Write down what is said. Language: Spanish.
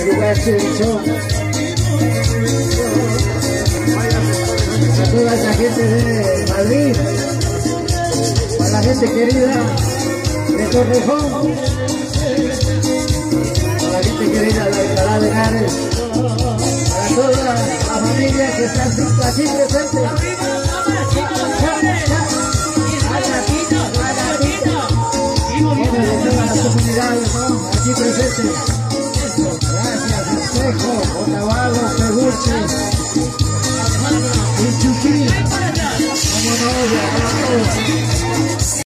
A toda esa gente de Madrid, a la gente querida de Torrejón, a la gente querida de Alcalá de Henares, a toda la familia que está aquí presente, de todas las comunidades, ¿no? Aquí presentes. Gracias, Espejo, Otavalo, Peguche.